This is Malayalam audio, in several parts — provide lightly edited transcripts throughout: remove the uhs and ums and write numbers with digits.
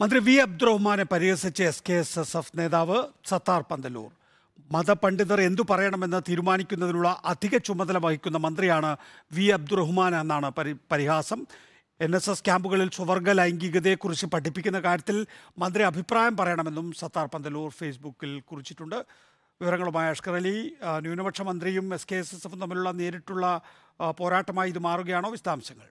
മന്ത്രി വി അബ്ദുറഹ്മാനെ പരിഹസിച്ച് SKSSF നേതാവ് സത്താർ പന്തല്ലൂർ. മതപണ്ഡിതർ എന്തു പറയണമെന്ന് തീരുമാനിക്കുന്നതിനുള്ള അധിക ചുമതല വഹിക്കുന്ന മന്ത്രിയാണ് വി അബ്ദുറഹ്മാൻ എന്നാണ് പരിഹാസം. NSS ക്യാമ്പുകളിൽ സ്വവർഗ ലൈംഗികതയെക്കുറിച്ച് പഠിപ്പിക്കുന്ന കാര്യത്തിൽ മന്ത്രി അഭിപ്രായം പറയണമെന്നും സത്താർ പന്തല്ലൂർ ഫേസ്ബുക്കിൽ കുറിച്ചിട്ടുണ്ട്. വിവരങ്ങളുമായി അഷ്കർ അലി. ന്യൂനപക്ഷ മന്ത്രിയും SKSSF തമ്മിലുള്ള നേരിട്ടുള്ള പോരാട്ടമായി ഇത് മാറുകയാണോ? വിശദാംശങ്ങൾ.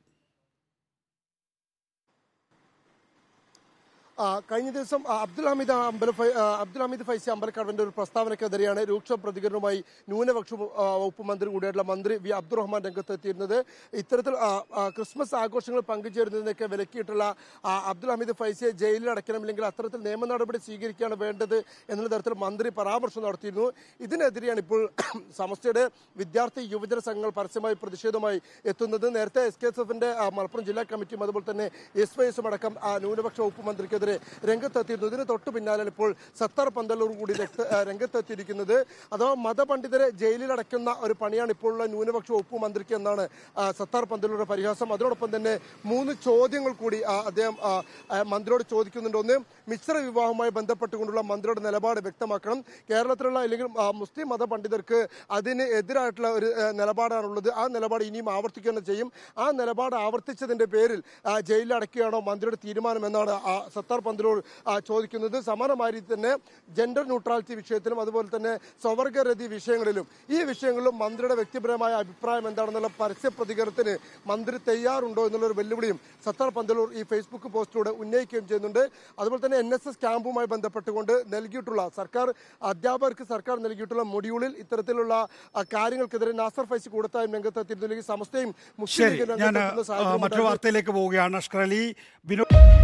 കഴിഞ്ഞ ദിവസം അബ്ദുൽ ഹമീദ് ഫൈസി അമ്പലക്കടവിന്റെ ഒരു പ്രസ്താവനയ്ക്കെതിരെയാണ് രൂക്ഷ പ്രതികരണവുമായി ന്യൂനപക്ഷ വകുപ്പ് മന്ത്രി കൂടിയായിട്ടുള്ള മന്ത്രി വി അബ്ദുറഹ്മാൻ രംഗത്തെത്തിയിരുന്നത്. ഇത്തരത്തിൽ ക്രിസ്മസ് ആഘോഷങ്ങൾ പങ്കുചേരുന്നതിനൊക്കെ വിലക്കിയിട്ടുള്ള അബ്ദുൽ ഹമീദ് ഫൈസിയെ ജയിലിൽ അടയ്ക്കണമില്ലെങ്കിൽ അത്തരത്തിൽ നിയമ നടപടി സ്വീകരിക്കുകയാണ് വേണ്ടത് എന്നുള്ള തരത്തിൽ മന്ത്രി പരാമർശം നടത്തിയിരുന്നു. ഇതിനെതിരെയാണ് ഇപ്പോൾ സമസ്തയുടെ വിദ്യാർത്ഥി യുവജന സംഘങ്ങൾ പരസ്യമായി പ്രതിഷേധവുമായി എത്തുന്നത്. നേരത്തെ SKSFന്റെ മലപ്പുറം ജില്ലാ കമ്മിറ്റിയും അതുപോലെ തന്നെ SYSും അടക്കം ന്യൂനപക്ഷ വകുപ്പ് മന്ത്രിക്കെതിരെ രംഗത്തെത്തിയിരുന്നു. ഇതിന് തൊട്ടു പിന്നാലെ ഇപ്പോൾ സത്താർ പന്തല്ലൂർ കൂടി രംഗത്തെത്തിയിരിക്കുന്നത്. അഥവാ മതപണ്ഡിതരെ ജയിലിൽ അടയ്ക്കുന്ന ഒരു പണിയാണ് ഇപ്പോഴുള്ള ന്യൂനപക്ഷ വകുപ്പ് മന്ത്രിക്ക് എന്നാണ് സത്താർ പന്തല്ലൂരുടെ പരിഹാസം. അതിനോടൊപ്പം തന്നെ 3 ചോദ്യങ്ങൾ കൂടി അദ്ദേഹം മന്ത്രിയോട് ചോദിക്കുന്നുണ്ട്. ഒന്ന്, മിശ്ര വിവാഹവുമായി ബന്ധപ്പെട്ടുകൊണ്ടുള്ള മന്ത്രിയുടെ നിലപാട് വ്യക്തമാക്കണം. കേരളത്തിലുള്ള അല്ലെങ്കിൽ മുസ്ലിം മതപണ്ഡിതർക്ക് അതിന് എതിരായിട്ടുള്ള ഒരു നിലപാടാണുള്ളത്. ആ നിലപാട് ഇനിയും ആവർത്തിക്കുക തന്നെ ചെയ്യും. ആ നിലപാട് ആവർത്തിച്ചതിന്റെ പേരിൽ ജയിലിൽ അടയ്ക്കുകയാണോ മന്ത്രിയുടെ തീരുമാനം എന്നാണ് സത്താർ പന്തല്ലൂർ ചോദിക്കുന്നത്. സമാനമായ രീതി തന്നെ ജെൻഡർ ന്യൂട്രാലിറ്റി വിഷയത്തിലും അതുപോലെ തന്നെ സ്വവർഗരതി വിഷയങ്ങളിലും ഈ വിഷയങ്ങളിലും മന്ത്രിയുടെ വ്യക്തിപരമായ അഭിപ്രായം എന്താണെന്നുള്ള പരസ്യ പ്രതികരണത്തിന് മന്ത്രി തയ്യാറുണ്ടോ എന്നുള്ളൊരു വെല്ലുവിളിയും സത്താർ പന്തല്ലൂർ ഈ ഫേസ്ബുക്ക് പോസ്റ്റിലൂടെ ഉന്നയിക്കുകയും ചെയ്യുന്നുണ്ട്. അതുപോലെ തന്നെ NSS ക്യാമ്പുമായി ബന്ധപ്പെട്ടുകൊണ്ട് നൽകിയിട്ടുള്ള അധ്യാപകർക്ക് സർക്കാർ നൽകിയിട്ടുള്ള മൊഡ്യൂളിൽ ഇത്തരത്തിലുള്ള കാര്യങ്ങൾക്കെതിരെ നാസർ ഫൈസി കൂടത്തായും രംഗത്തെത്തിയിരുന്നില്ലെങ്കിൽ സമസ്തയും മുസ്ലിം ലീഗും മറ്റൊരു വാർത്തയിലേക്ക് പോവുകയാണ്. അഷ്കർ അലി.